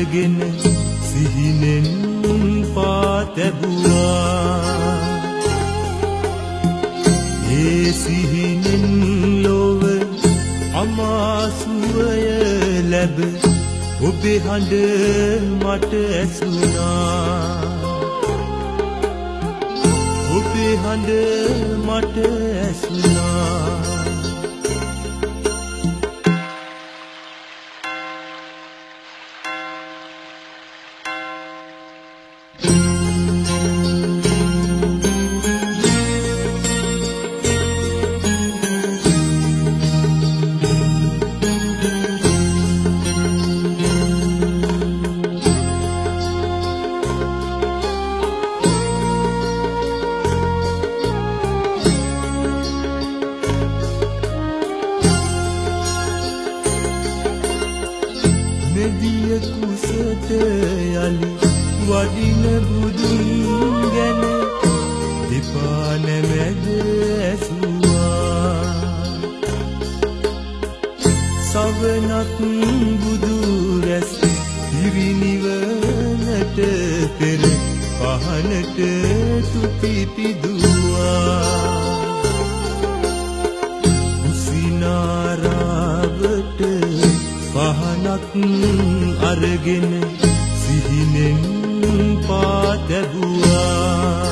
අරගෙන සිහිනෙන් පාතැබුවා ඒ සිහිනෙන් ලොව අමාසුවය ලැබ ඔබේ හඬ මට ඇසුණා ඔබේ හඬ මට ඇසුණා මෙදිය කුසට යලි වඩින බුදුන් ගැන දෙපා නැමැද ඇසුවා සවනත් බුදු රැස් පිරිනිවනට පෙර පහනට තුති පිදුවා උසිනාරාවට පහනක් අරගෙන සිහිනෙන් පාතැබුවා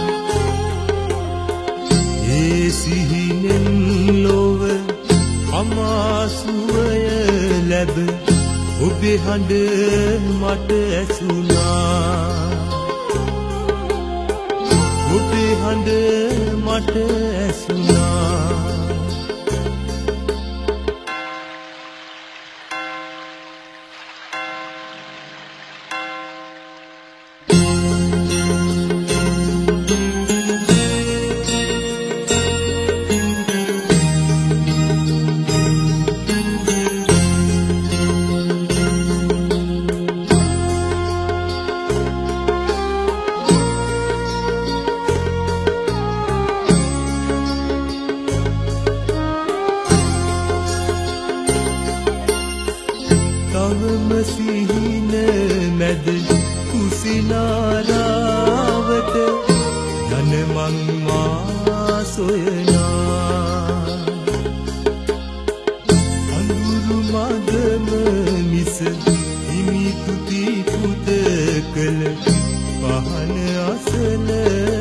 ඒ සිහිනෙන් ලොව අමාසුවය ලැබ ඔබේ හඬ මට ඇසුණා ඔබේ හඬ මට ඇසුණා තවම සිහින මැද කුසිනාරාවට යන මං මා සොයනා අඳුරු මදම මිස හිමි තුති පුද කළ පහන අසල